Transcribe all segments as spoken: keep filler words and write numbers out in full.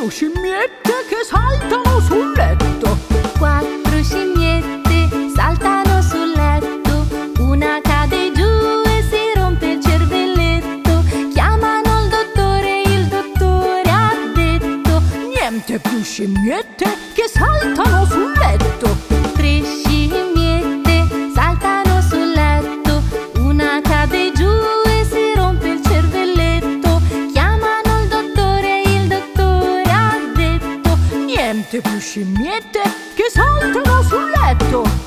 più scimmiette che saltano sul letto. Quattro scimmiette saltano sul letto, una cade giù e si rompe il cervelletto. Chiamano il dottore, il dottore ha detto: niente più scimmiette che saltano sul letto. Tre scimmiette saltano sul letto, una cade giù e si rompe il cervelletto. Chiamano il dottore, il dottore ha detto: niente più scimmiette che saltano sul letto.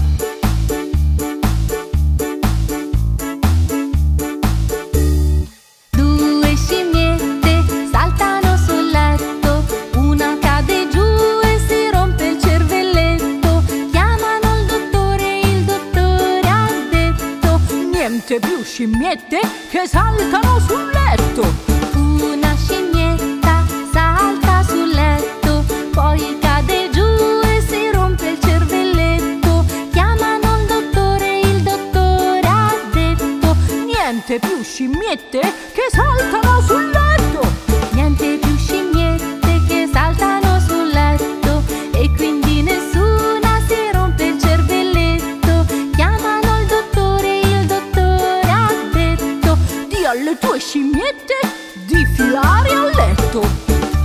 Due scimmiette saltano sul letto, una cade giù e si rompe il cervelletto. Chiamano il dottore, il dottore ha detto: niente più scimmiette che saltano sul letto. Una scimmietta salta sul letto, poi cade giù e si rompe il cervelletto. Chiamano il dottore, il dottore ha detto: niente più scimmiette che saltano sul letto. niente più scimmiette che saltano sul letto, e quindi nessuna si rompe il cervelletto. Chiamano il dottore, il dottore ha detto: Di alle tue scimmiette di filare al letto.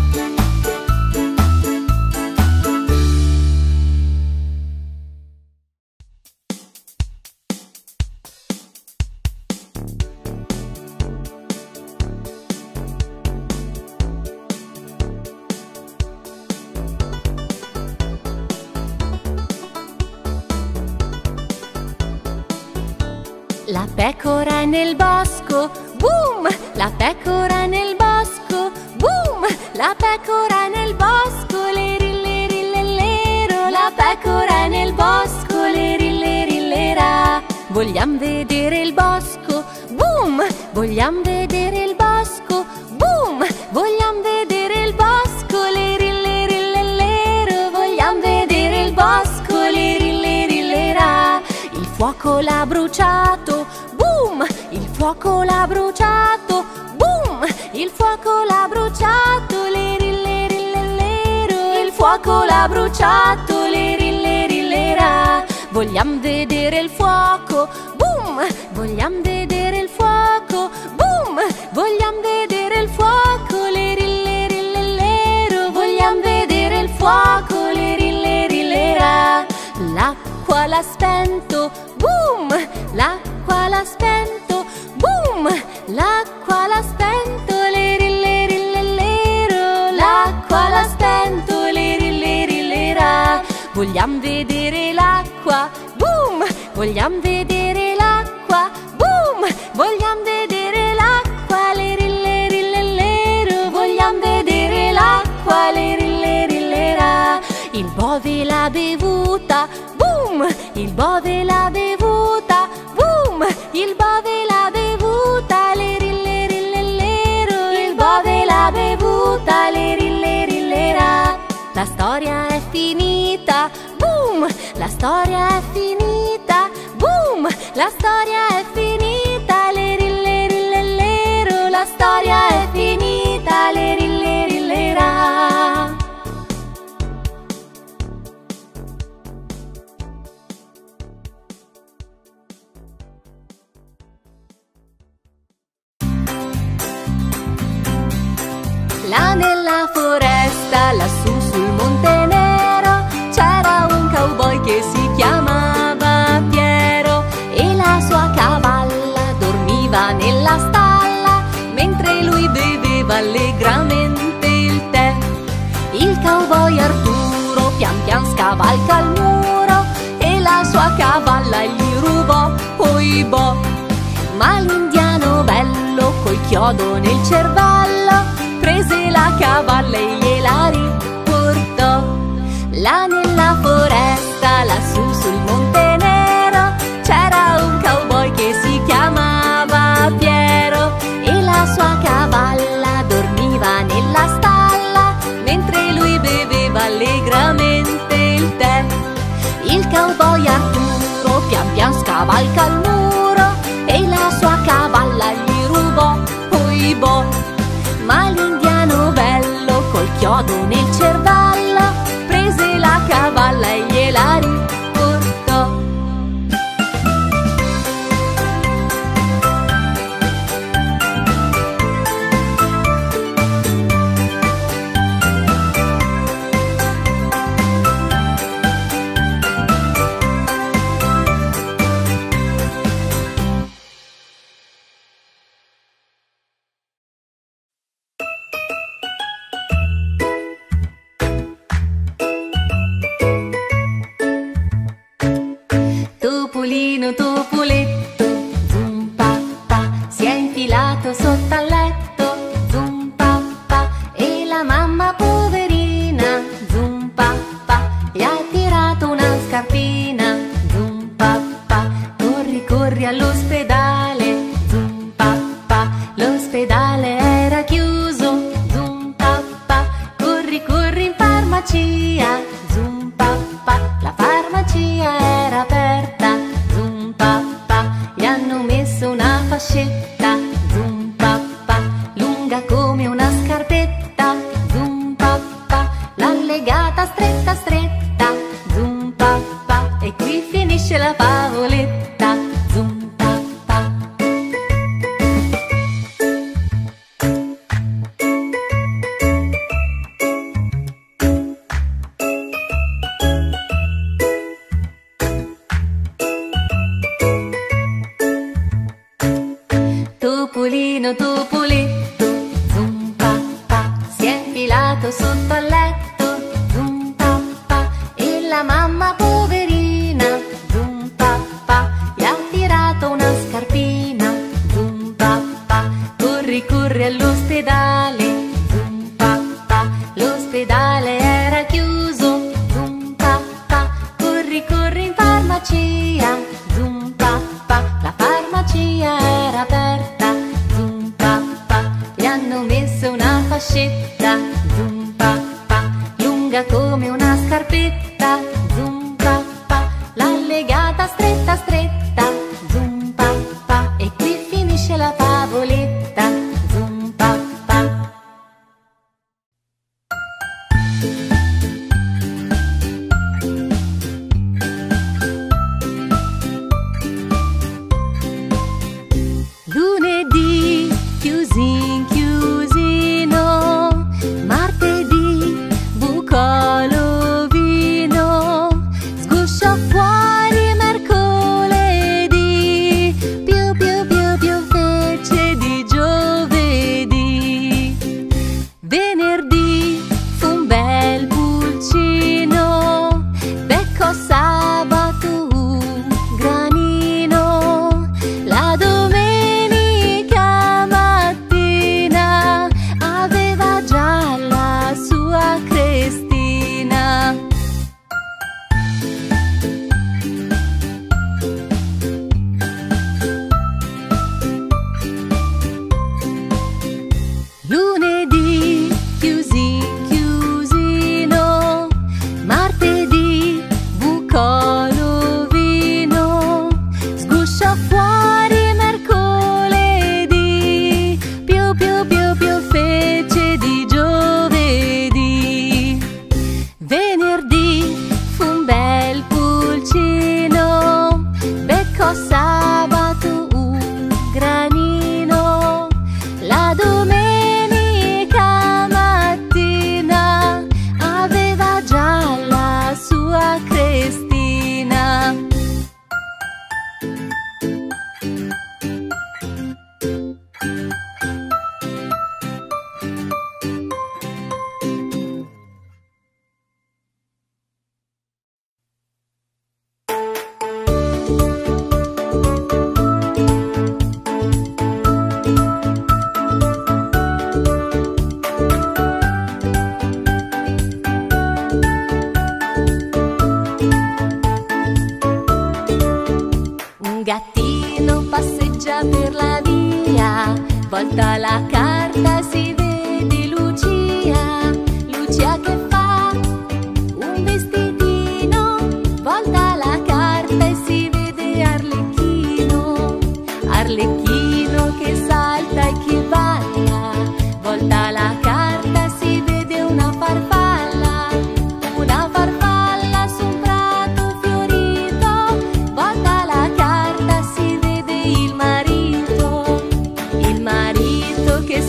La pecora è nel bosco, boom! La pecora è nel bosco, boom! La pecora è nel bosco, le rille rille lero. La pecora è nel bosco, le rille rille ra. Vogliam vedere il bosco, boom! Vogliam vedere il bosco, boom! Vogliam vedere il bosco, le rille rille lero. Vogliam vedere il bosco, le rille rille ra. Il fuoco l'ha bruciato, boom! Il fuoco l'ha bruciato, boom! Il fuoco l'ha bruciato, le rille rille lero. Il fuoco l'ha bruciato, le rille rille ra. Vogliam vedere il fuoco, boom! Vogliam vedere il fuoco, boom! Vogliam vedere il fuoco, le rille rille lero. Vogliam vedere il fuoco, le rille rille ra. L'acqua l'ha spento, boom! L'acqua l'ha spento, boom! L'acqua l'ha spento, le rille rille lero. L'acqua l'ha spento, le rille rille ra. Vogliam vedere l'acqua, boom! Vogliam vedere l'acqua, boom! Vogliam vedere l'acqua, le rille rille lero. Vogliam vedere l'acqua, le rille rille ra. Il bove l'ha bevuta, boom! Il bove l'ha bevuta, boom! Il bove l'ha bevuta, le rille rille lero. Il bove l'ha bevuta, le rille rille ra. La storia è finita, boom! La storia è finita, boom! La storia è finita, le rille rille lero. La storia è finita, le rille rille ra. Là nella foresta, lassù sul Monte Nero, c'era un cowboy che si chiamava Piero, e la sua cavalla dormiva nella stalla, mentre lui beveva allegramente il tè. Il cowboy Arturo pian pian scavalca il muro, e la sua cavalla gli rubò, oibò. Ma l'indiano bello col chiodo nel cervello prese la cavalla e gliela riportò. Là nella foresta, lassù sul Monte Nero, c'era un cowboy che si chiamava Piero, e la sua cavalla dormiva nella stalla, mentre lui beveva allegramente il tè. Il cowboy Arturo pian pian scavalca il muro, e la sua cavalla gli rubò, oibò. Ma l'indiano bello col chiodo Topolino, Topoletto, zum pa pa, si è infilato sotto al letto, zum pa pa, e la mamma poverina, zum pa pa, gli ha tirato una scarpina, zum pa pa, corri corri all'ospedale, zum pa pa, l'ospedale era chiuso, zum pa pa, corri corri in farmacia, zum pa pa, la farmacia era aperta, zum pa pa, gli hanno messo una fascetta, zum pa pa, lunga come una scarpetta, zum pa pa, l'ha legata stretta stretta, zum pa pa, e qui finisce la favoletta, zum pa pa. Topolino, Topoletto, zum pa pa, si è infilato sotto al letto, zum pa pa, e la mamma poverina, zum pa pa, gli ha tirato una scarpina, zum pa pa, corri corri all'ospedale, zum pa pa, l'ospedale era chiuso, zum pa pa, corri corri in farmacia, zum pa pa, la farmacia era aperta, zum pa pa, gli hanno messo una fascetta, zum pa pa, lunga come una scarpetta, zum pa pa, l'ha legata stretta stretta, zum pa pa, e qui finisce la favoletta, zum pa pa. Lunedì chiusi in chiusino, martedì bucò l'ovino, sgusciò fuori mercoledì, più più più più fece di giovedì. Venerdì fu un bel pulcino, beccò sabato un granino, la domenica mattina aveva già la sua crestina. Lunedì chiusi in chiusino, martedì bucò l'ovino, sgusciò fuori mercoledì, più più più più fece di giovedì. Venerdì fu un bel pulcino, beccò sabato un granino, la domenica mattina aveva già la sua crestina. Un gattino passeggia per la via, volta la carta si vede Lucia, Lucia che fa un vestitino, volta la carta e si vede Arlecchino, Arlecchino che salta e che balla, volta la carta si vede una farfalla, una farfalla su un prato fiorito, volta la carta si vede il marito, il marito che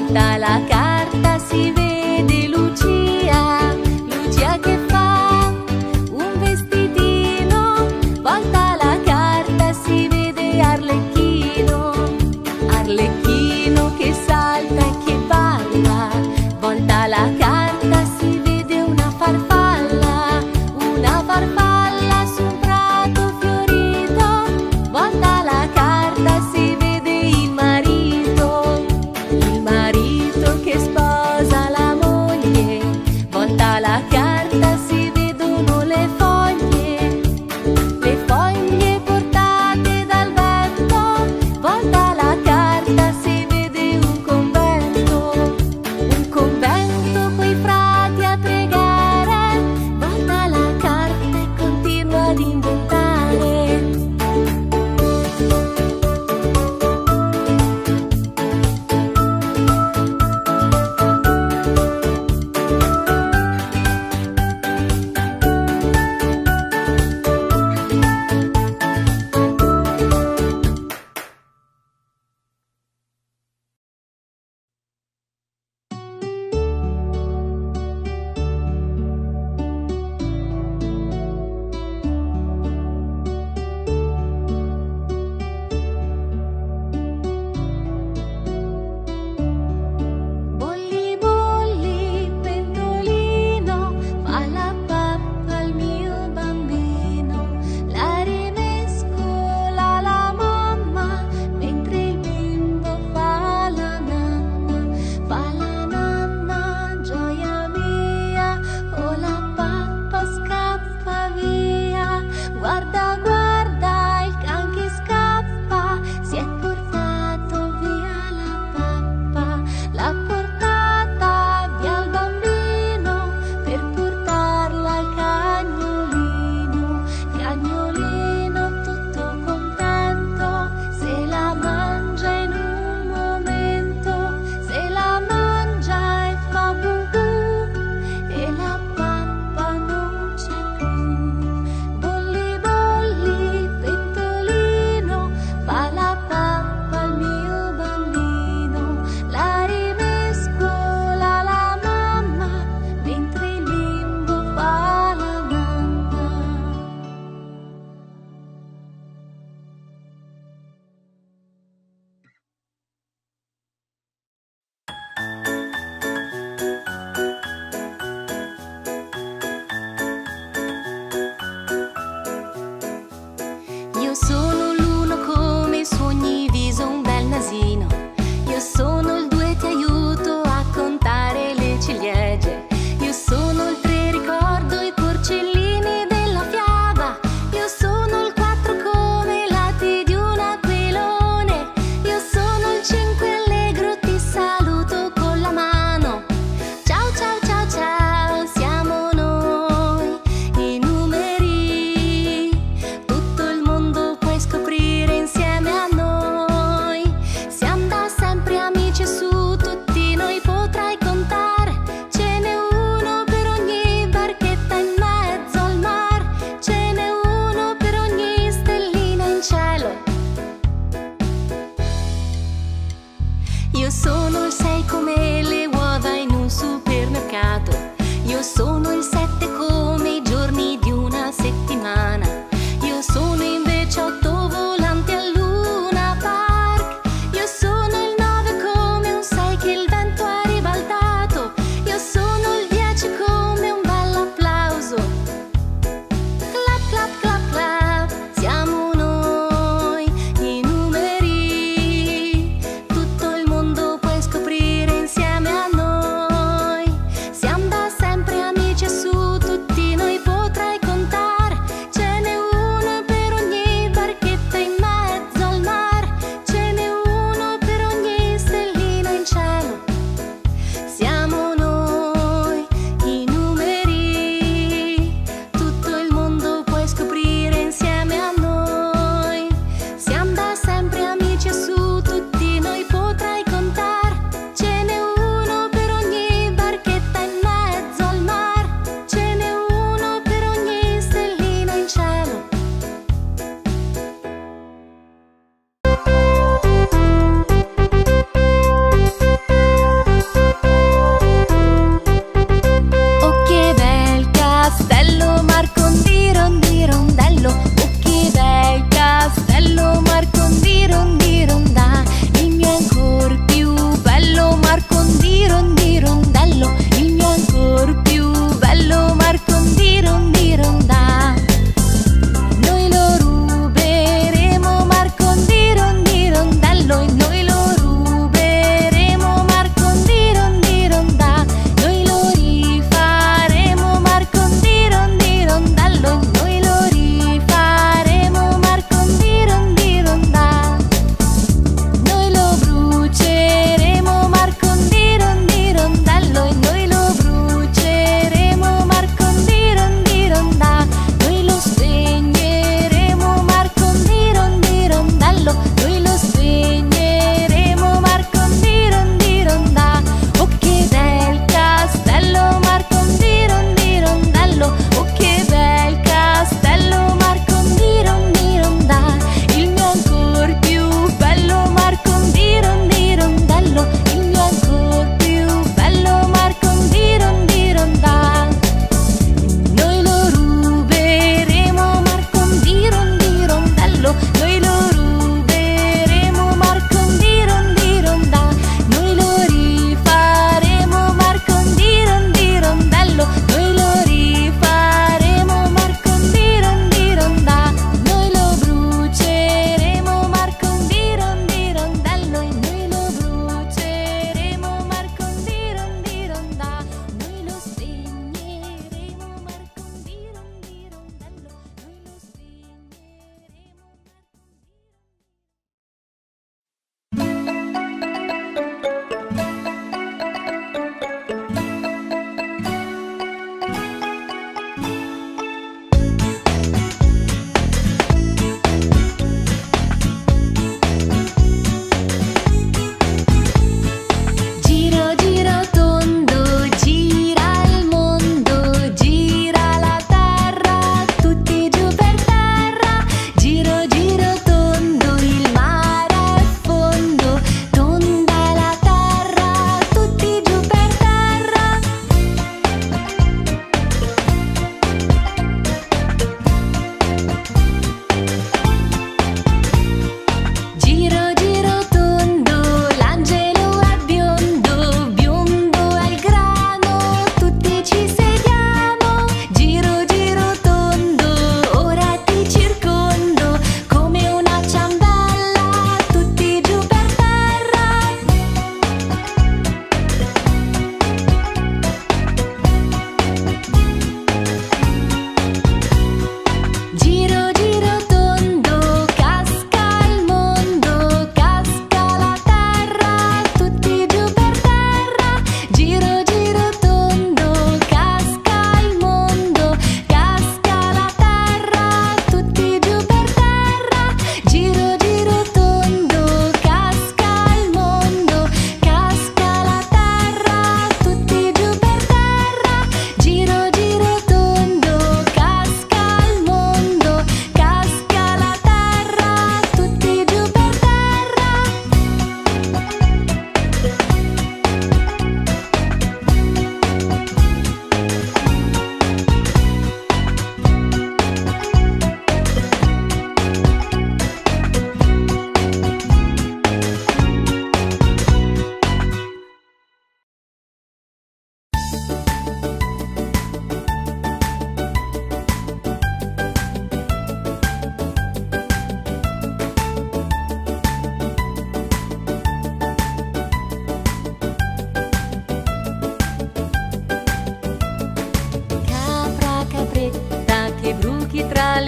volta la carta si vede Lucia, Lucia che fa un vestitino. Volta la carta si vede Arlecchino, Arlecchino che salta e che balla. Volta la carta si vede una farfalla, una farfalla su un prato fiorito. Volta la carta si vede il marito, il marito che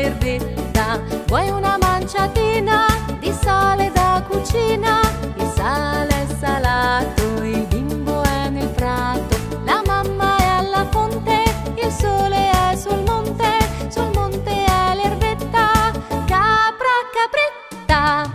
l'erbetta. Vuoi una manciatina di sale da cucina? Il sale è salato, il bimbo è nel prato, la mamma è alla fonte, il sole è sul monte, sul monte è l'erbetta. Capra, capretta.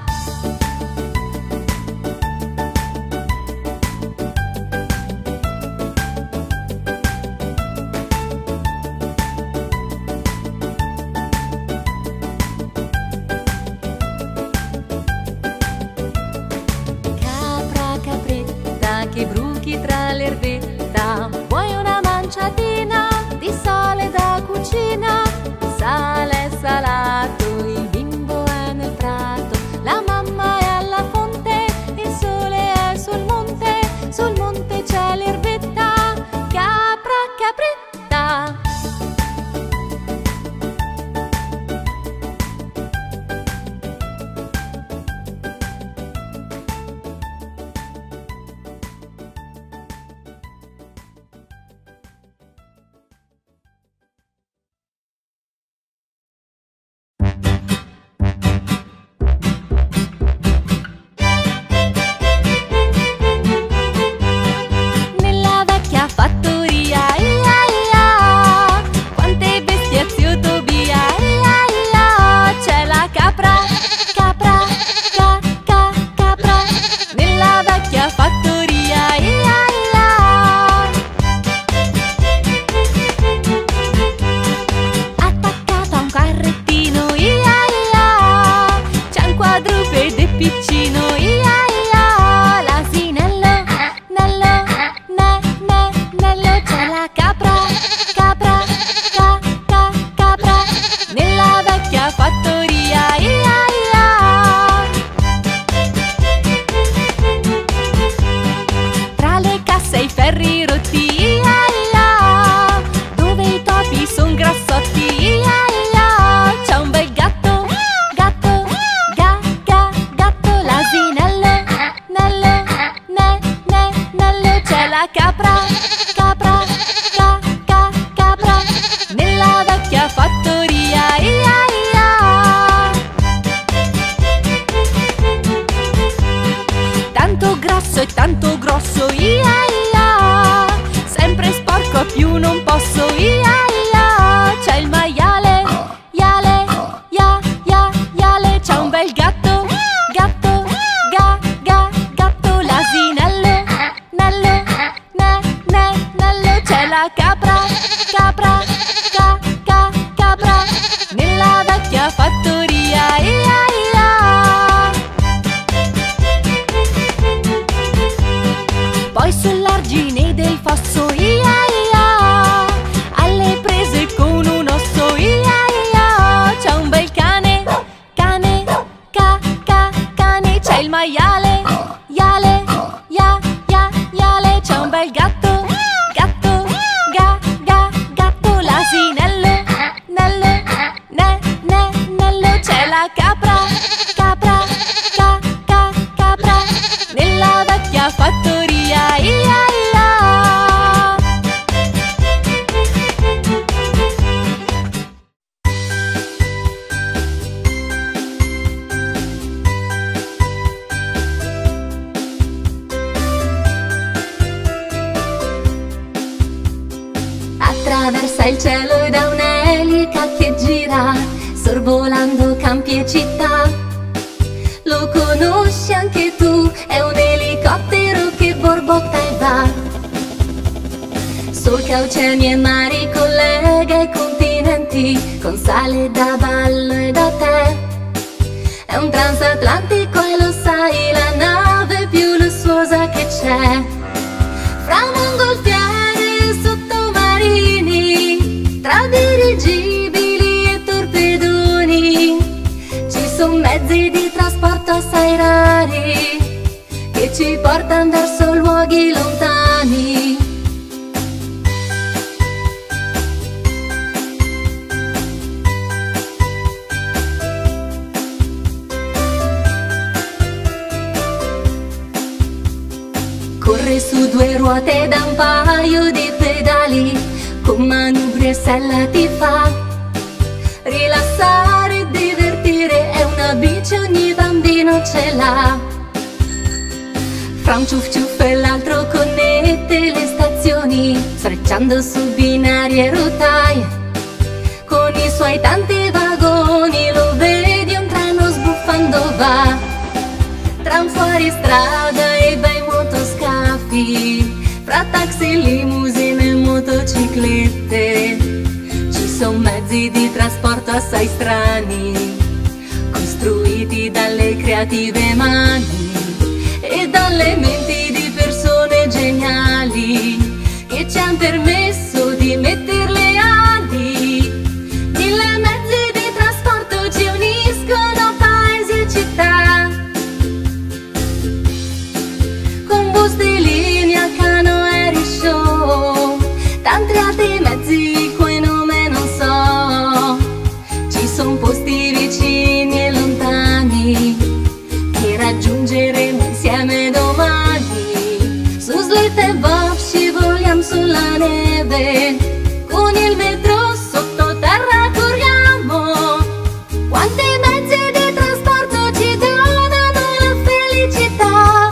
Che bruchi tra l'erbetta. Vuoi una manciatina di sale da cucina? Il sale è salato, il bimbo è nel prato, la mamma è alla fonte, il sole è sul monte, sul monte c'è l'erbetta. Capra, capretta. Attraversa il cielo da un'elica che gira, sorvolando campi e città. Lo conosci anche tu, è un elicottero che borbotta e va. Solca oceani e mari, collega i continenti, con sale da ballo e da tè. È un transatlantico e lo sai, la nave più lussuosa che c'è. Fra mongolfiere e sottomarini, tra dirigibili e torpedoni, ci sono mezzi di trasporto assai rari che ci portano verso luoghi lontani. Corre su due ruote da un paio di pedali, con manubrio e sella ti fa rilassare. un ciuff ciuff e l'altro connette le stazioni, sfrecciando su binari e rotaie. Con i suoi tanti vagoni lo vedi un treno sbuffando va. Tram fuori strada e bei motoscafi, fra taxi, limousine e motociclette. Ci sono mezzi di trasporto assai strani, costruiti dalle creative mani e dalle menti di persone geniali che ci hanno permesso di mettere le ali. Mille mezzi di trasporto ci uniscono paesi e città, con bus di linea, cano e risciò, tanti altri mezzi cui nome non so. Ci sono posti vicini e lontani che raggiungeremo insieme domani. Su slette e bob scivoliamo sulla neve, con il metro sottoterra corriamo. Quanti mezzi di trasporto ci donano la felicità.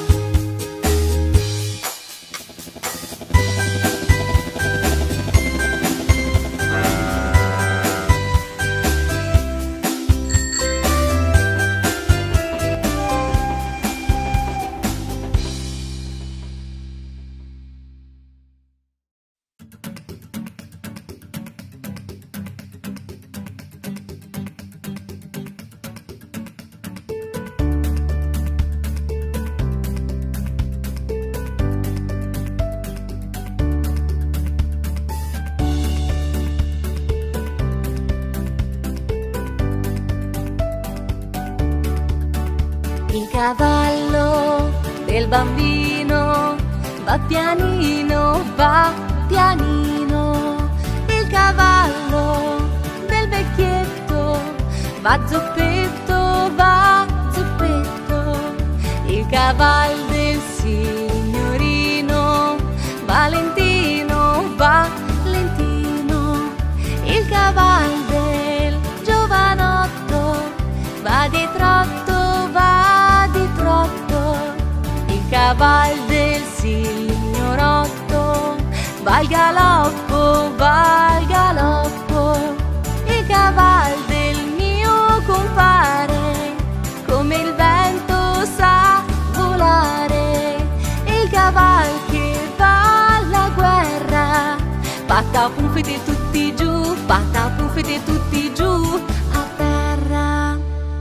Il cavallo del bambino va pianino, va pianino. Il cavallo del vecchietto va zoppetto, va zoppetto. Il cavallo del signorino va lentino, va lentino. Il cavallo del giovanotto va di trotto, va di trotto. Il cavallo del signorotto va al galoppo, va al galoppo. Il cavallo del mio compare come il vento sa volare. Il cavallo che va alla guerra, patapuffete tutti giù, patapuffete tutti giù a terra.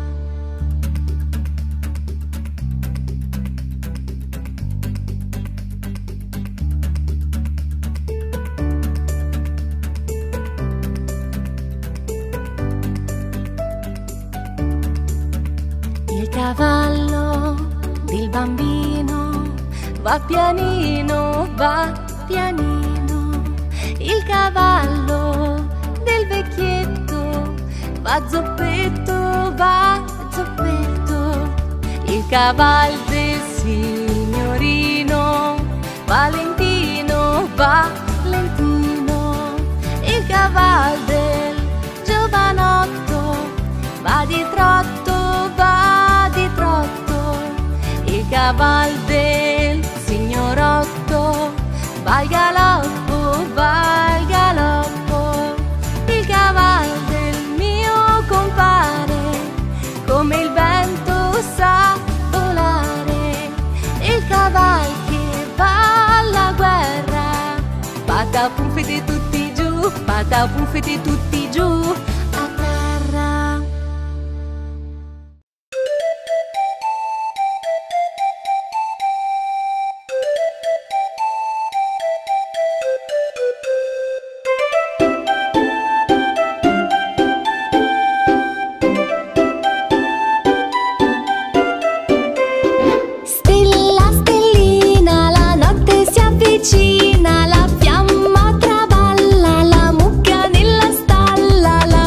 Il cavallo del bambino va pianino, va pianino. Il cavallo del vecchietto va zoppetto, va zoppetto. Il cavallo del signorino va lentino, va lentino. Il cavallo del giovanotto va di trotto, va di trotto. Il cavallo del signorotto va al galoppo, va al galoppo. Il cavallo del mio compare come il vento sa volare. Il cavallo che va alla guerra, patapuffete tutti giù, patapuffete tutti giù a terra. La fiamma traballa, la mucca nella stalla, la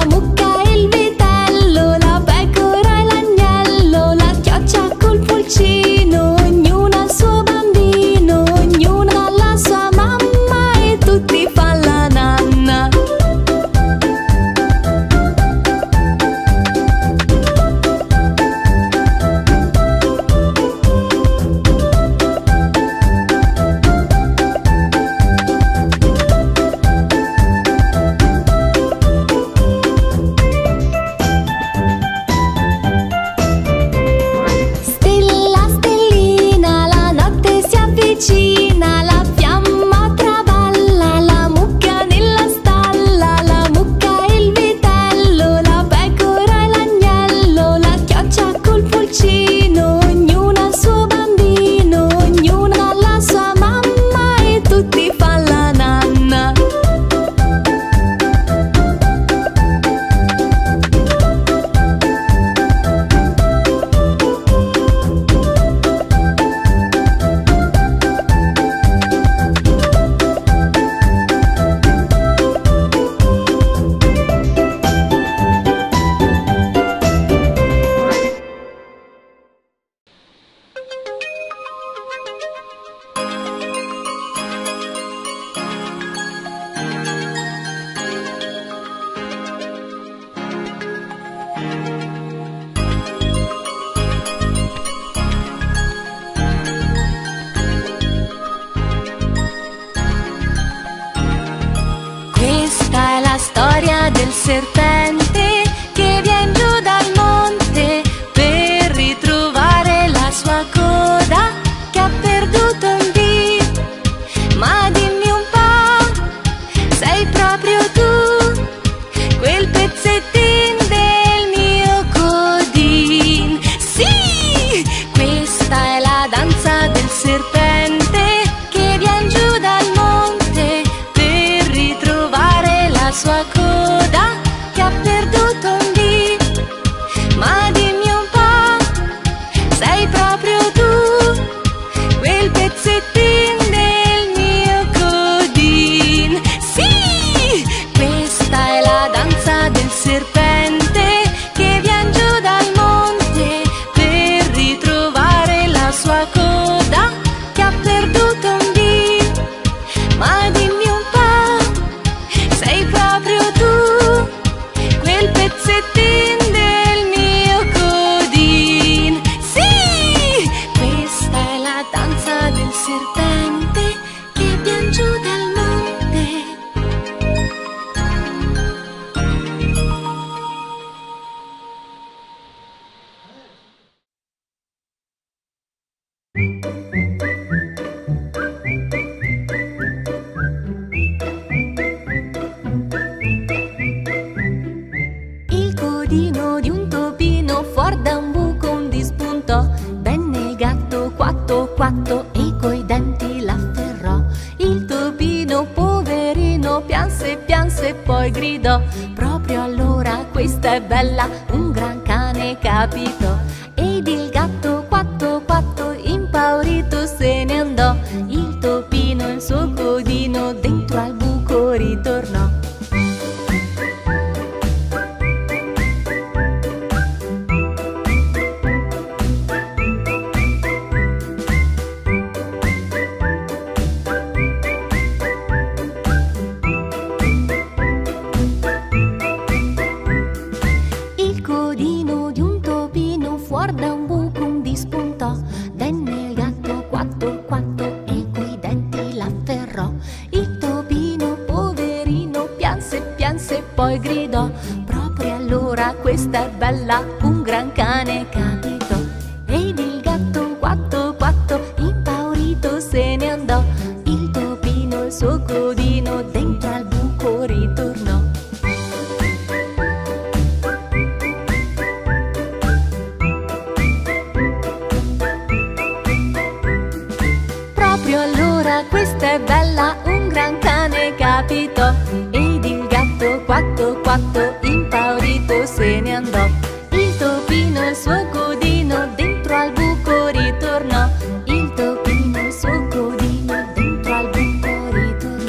serpente che vien giù dal monte per ritrovare la sua coda che ha perduto un dì. Ma dimmi un po', sei proprio tu quel pezzettin del mio codin? Sì! Questa è la danza del serpente che vien giù dal monte. Il codino di un topino fuor da un buco un dispuntò. Venne il gatto quatto quatto e coi denti l'afferrò. Il topino poverino pianse pianse e poi gridò. Proprio allora questa è bella, un gran cane capitò. Ed il gatto quatto quatto impaurito se ne andò. Il topino il suo codino dentro al buco ritornò. Il codino di un topino fuor da un buco un dispuntò. Venne il gatto quatto quatto e coi denti l'afferrò. Il topino poverino pianse pianse e poi gridò. Proprio allora questa è bella, un gran cane capitò. Ed il gatto quatto quatto impaurito se ne andò. Il topino il suo codino dentro al buco ritornò. Proprio allora questa è bella, un gran cane capitò. Ed il gatto quatto quatto impaurito se ne andò. Il topino il suo codino dentro al buco ritornò. Il topino il suo codino dentro al buco ritornò.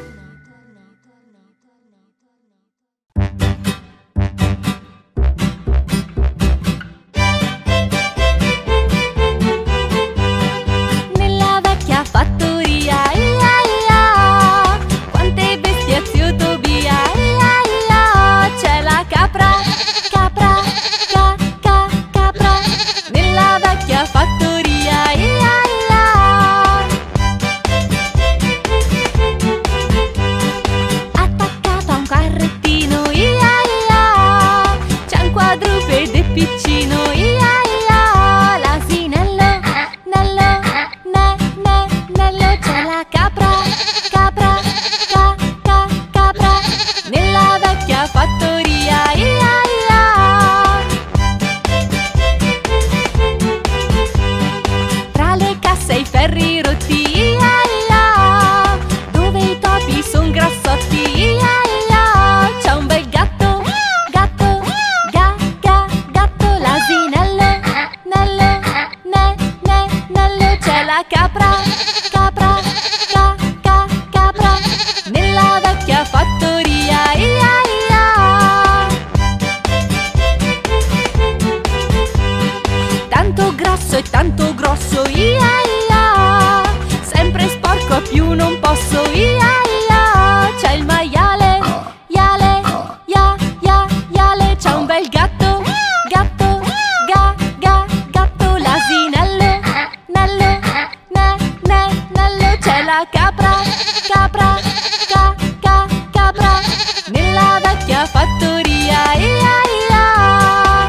Nella vecchia fattoria, ia ia, quante bestie zio Tobia, ia ia, c'è la capra, capra, ca, ca, capra. Nella vecchia fattoria, ia ia, attaccato a un carrettino, ia ia, c'è un quadrupede piccino, ia ia, l'asinello, nello, ne, ne, nello, c'è la capra, capra, ca, ca, capra. Nella vecchia fattoria, ia ia, tra le casse e i ferri rotti, ia ia, dove i topi son grassotti, ia ia, c'è un bel gatto, gatto, ga, ga, gatto, l'asinello, nello, ne, ne, nello, c'è la capra, capra, ca, ca, capra. Nella vecchia fattoria, ia ia, tanto grasso e tanto grosso, ia ia, sempre sporco più non posso, ia ia, c'è il maiale, iale, ia, ia, iale, c'è un bel gatto, gatto, ga, ga, gatto, l'asinello, nello, ne, ne, nello, c'è la capra, capra, ca, ca, capra. Nella vecchia fattoria, ia ia,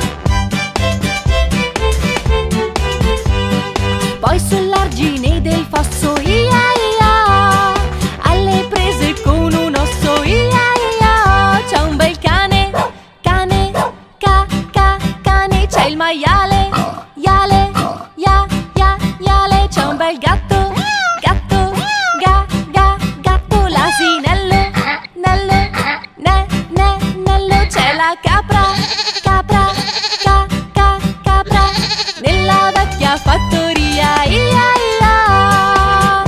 poi sull'argine del fosso, ia ia, alle prese con un osso, ia ia, c'è un bel cane, cane, ca, ca, cane, c'è il maiale, iale, ia, ia, iale, c'è un bel gatto, gatto, ga, ga, gatto, l'asinello, nello, ne, ne, nello, c'è la capra, capra, ca, ca, capra. Nella vecchia fattoria, ia ia,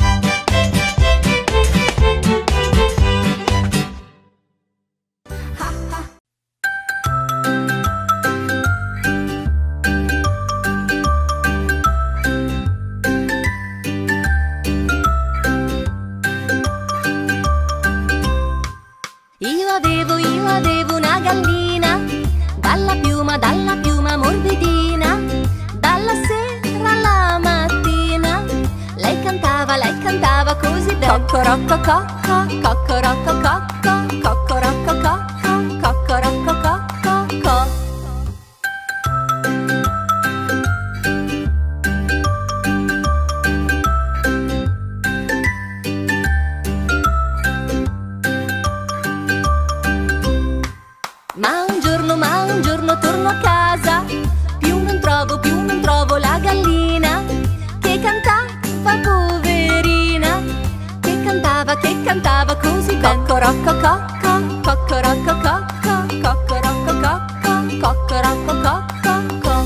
Cocorocco cocco, cocorocco cocco, cocorocco cocco, cocorocco cocco. Ma un giorno, ma un giorno torno a casa, più non trovo, più non trovo la gallina che cantava, poverina, che cantava, che cantava così bene. Cocorocco cocco, cocorocco cocco, cocorocco cocco, cocorocco cocco.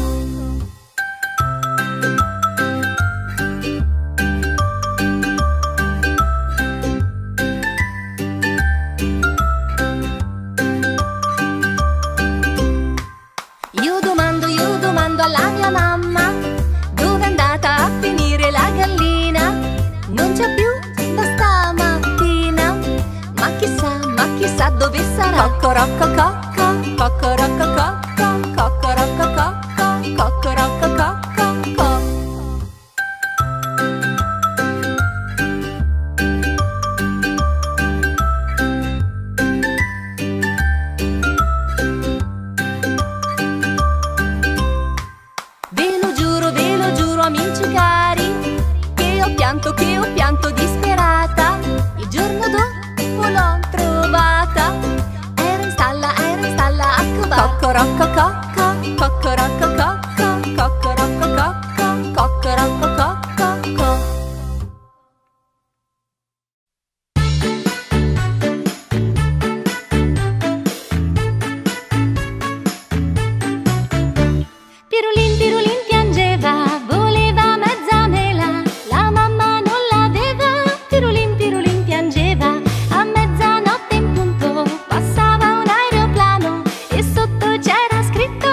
Io domando, io domando alla mia mamma, dove è andata a finire la gallina? Non c'è più da stamattina, ma chissà, ma chissà dove sarà. Cocorocco cocco, cocorocco cocco, cocorocco cocco, cocorocco cocco. Ve lo giuro, ve lo giuro amici cari, che ho pianto, che ho pianto disperata. Il giorno dopo l'ho trovata, era in stalla, era in stalla a covare. Cocorocco cocco, cocorocco cocco, cocorocco cocco, cocorocco cocco. Pirulin, pirulin piangeva, voleva mezza mela, la mamma non l'aveva. Pirulin, pirulin piangeva, a mezzanotte in punto passava un aeroplano e sotto c'era scritto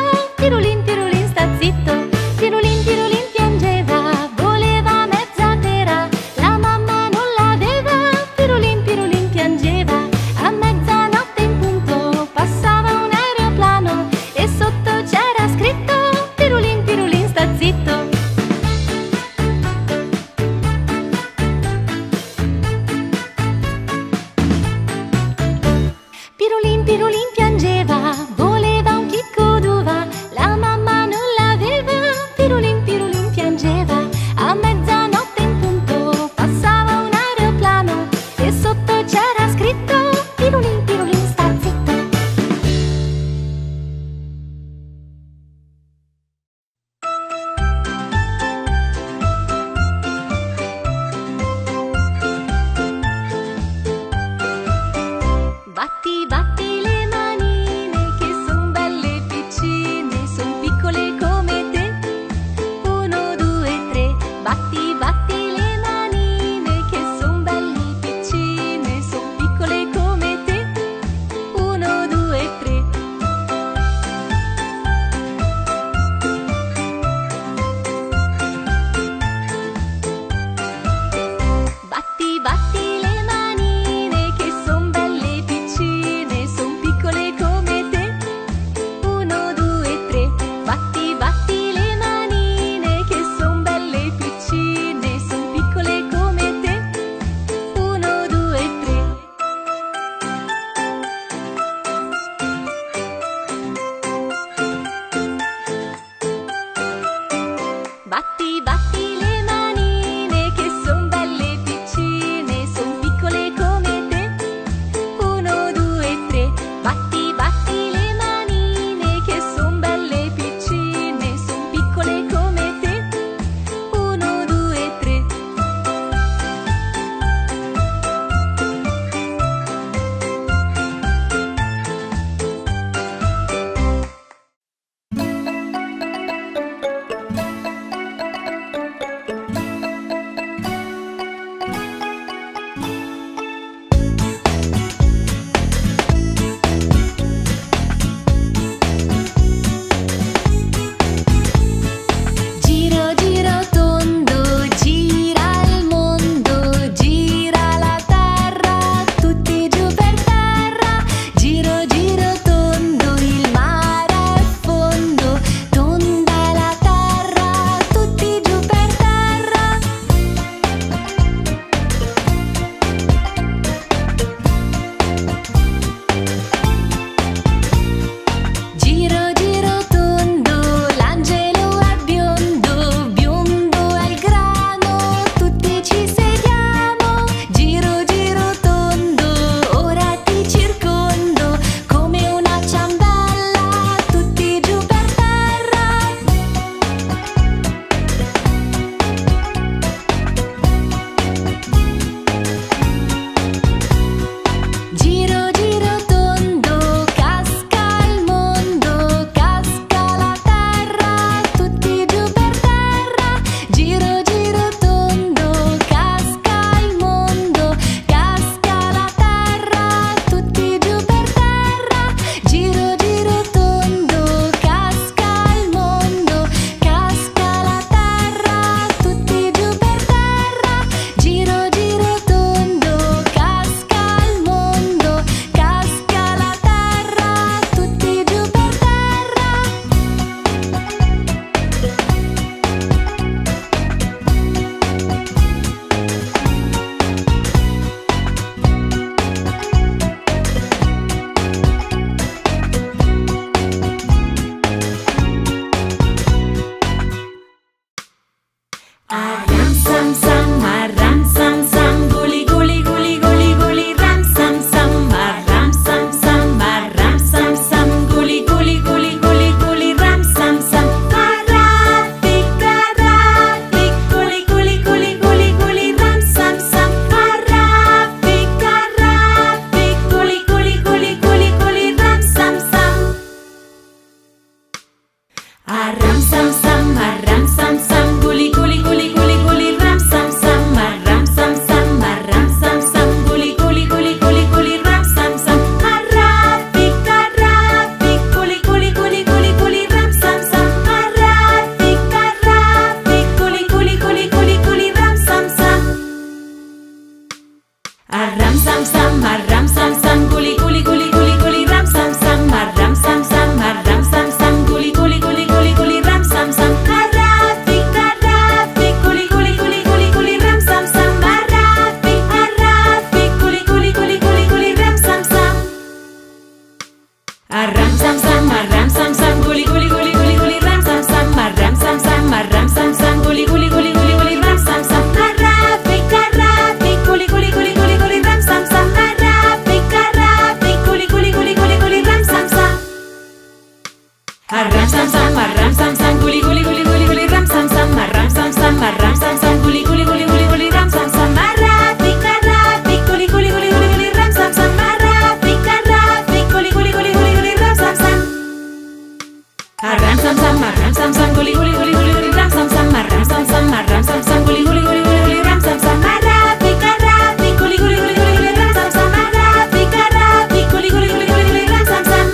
Arram sam sam, arram sam sam, guli guli guli guli guli ram sam sam, arram sam sam, arram sam sam, guli guli guli guli guli ram sam sam, arrabbica arrabbica, guli guli guli guli guli ram sam sam, arrabbica arrabbica, guli guli guli guli guli ram sam sam. Arram sam sam, arram sam sam, guli guli guli guli guli ram sam sam, arram sam sam, arram sam sam, guli guli guli guli guli ram sam sam, arrabbica arrabbica, guli guli guli guli guli ram sam sam, arrabbica arrabbica, guli guli guli guli guli ram sam sam.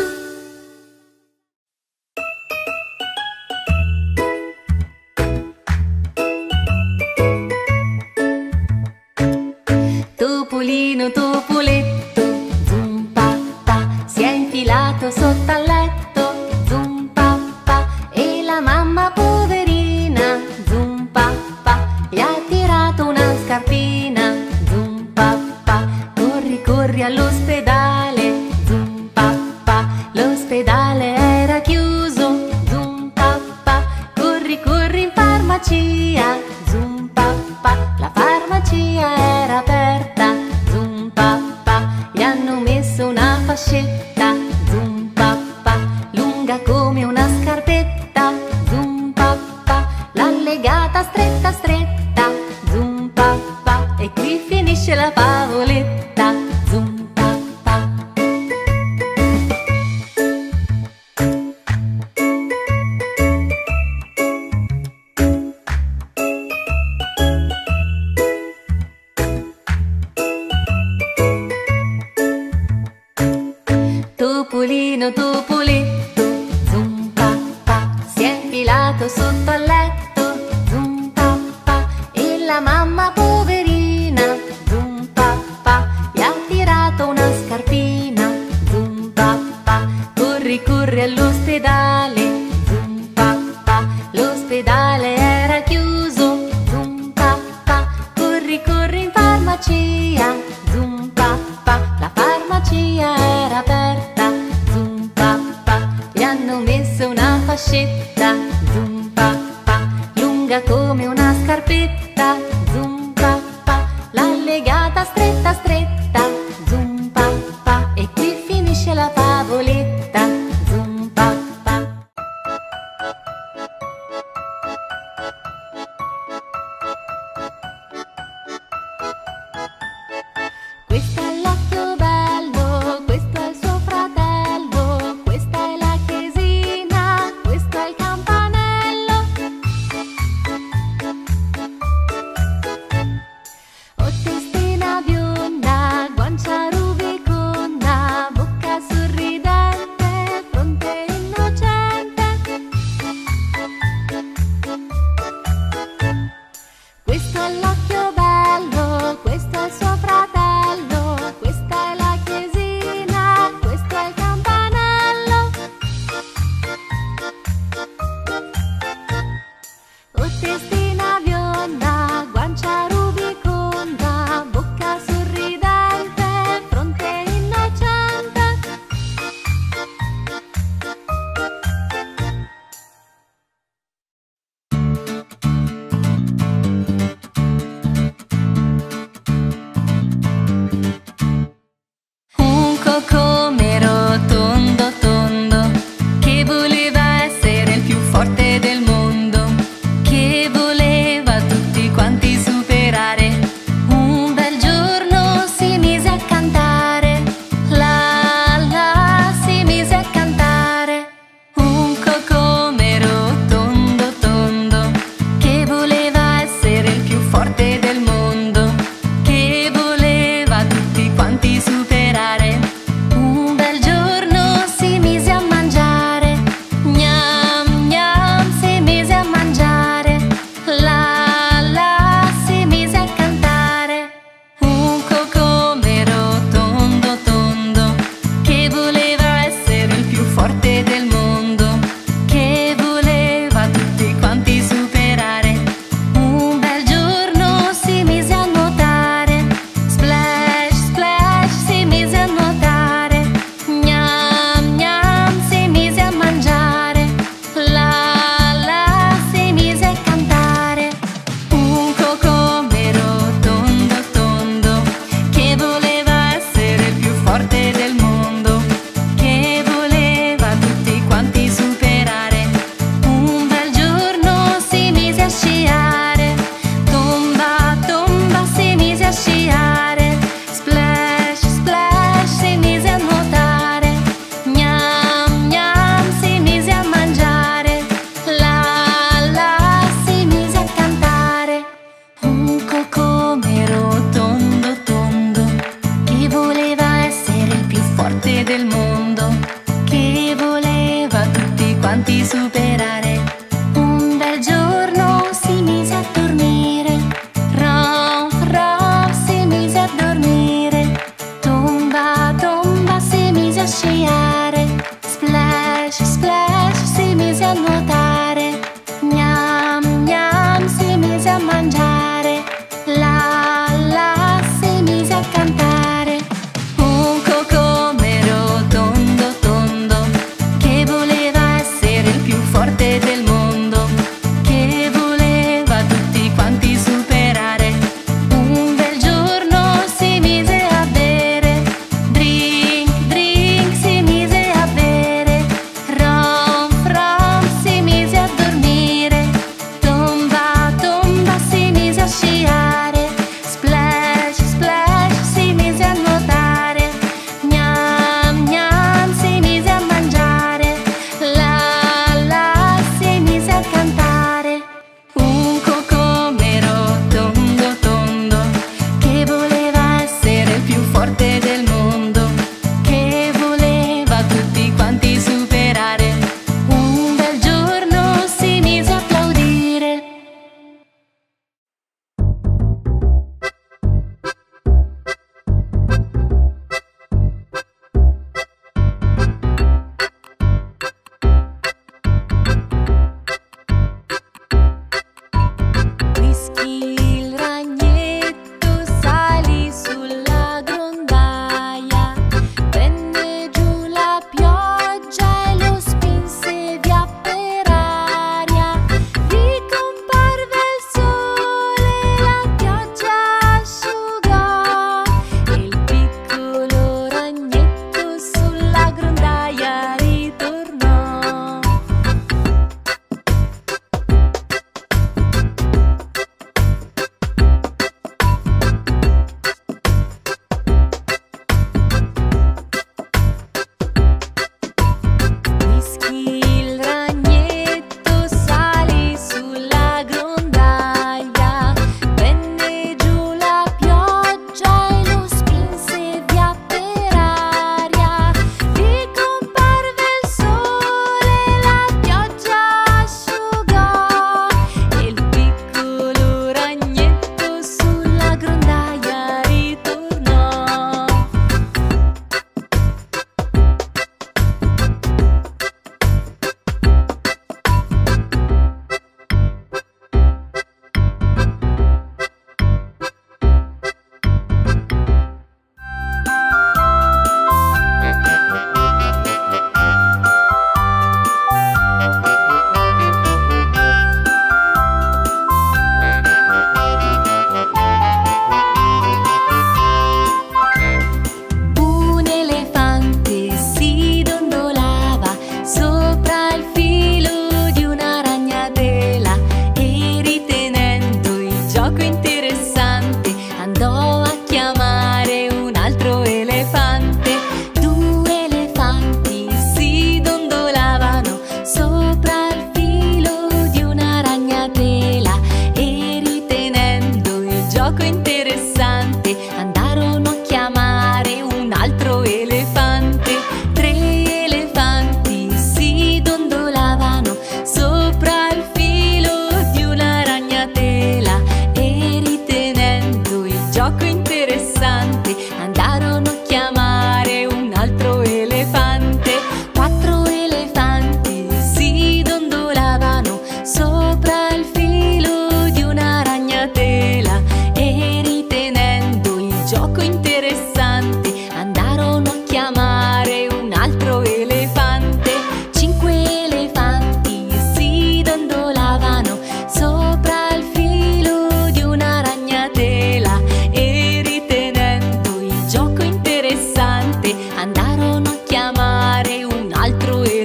Topolino, topoletto, zum pa pa, si è infilato sotto al letto, zum pa pa, e la mamma poverina, zum pa pa, gli ha tirato una scarpina, zum pa pa, corri corri all'ospedale, zum pa pa, l'ospedale era chiuso, zum pa pa, corri corri in farmacia, zum pa pa, la farmacia era aperta, zum pa pa, gli hanno messo una fascetta, zum pa pa, lunga come una scarpetta, zum pa pa, l'han legata stretta stretta, zum pa pa, e qui finisce la favoletta, zum pa pa. Topolino, topoletto, zum pa pa, si è infilato sotto al letto, zum pa pa, e la mamma poverina, zum pa pa, gli ha tirato una scarpina, zum pa pa, corri corri all'ospedale, zum pa pa, l'ospedale era chiuso, zum pa pa, corri corri in farmacia, zum pa pa, la farmacia era aperta, zum pa pa, gli hanno messo una fascetta, zum pa pa, lunga come una scarpetta, zum pa pa, l'han legata stretta stretta, zum pa pa, e qui finisce la favoletta, zum pa pa. Questo è l'occhio bello, questo è il suo fratello, questa è la chiesina, questo è il campanello.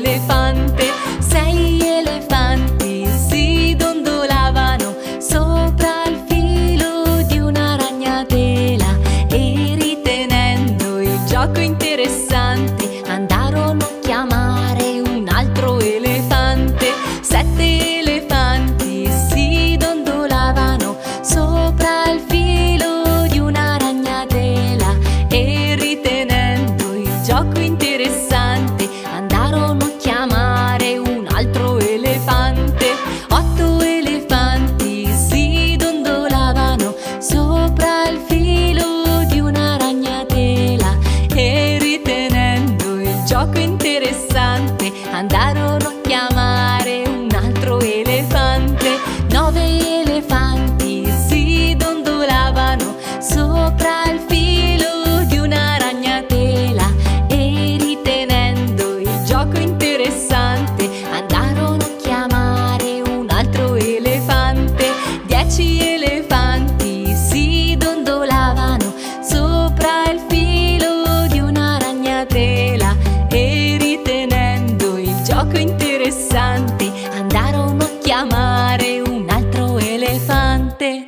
elefante. Sei elefanti si dondolavano sopra il filo di una ragnatela, e ritenendo il gioco interessante andarono a chiamare un altro elefante. Sette elefanti si dondolavano sopra il filo di una ragnatela, e ritenendo il gioco interessante andarono a chiamare un altro elefante. Otto elefanti si dondolavano sopra il filo di una ragnatela, e ritenendo il gioco interessante andarono a chiamare un altro elefante. Nove elefanti si dondolavano sopra il filo di una ragnatela, e ritenendo il gioco interessante andarono a chiamare un altro elefante. Dieci elefanti si dondolavano sopra il filo di una ragnatela, e ritenendo il gioco interessante andarono a chiamare un altro elefante.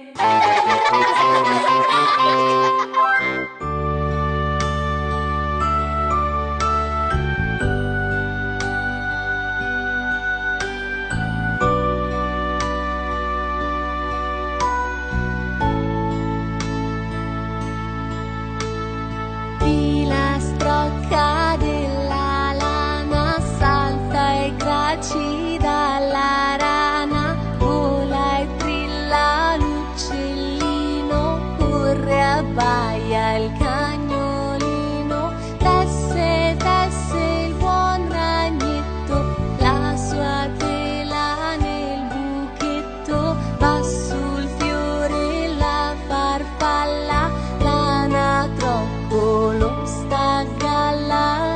Filastrocca della lana, salta e gracida dalla rana, vola e trilla l'uccellino, corre, abbaia il cagnolino, tesse, tesse il buon ragnetto, la sua tela nel buchetto, va sul fiore la farfalla, l'anatroccolo sta a galla.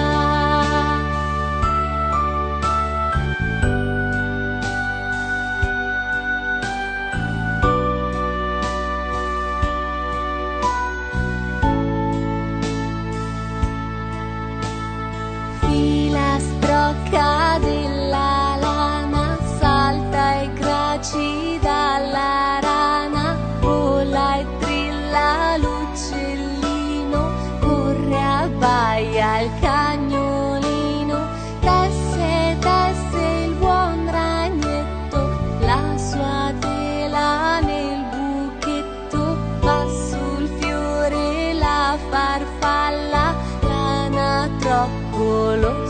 Filastrocca della lana, salta e gracida dalla rana, vola e trilla l'uccellino, corre, abbaia il cagnolino, tesse, tesse il buon ragnetto, la sua tela nel buchetto, va sul fiore la farfalla, l'anatroccolo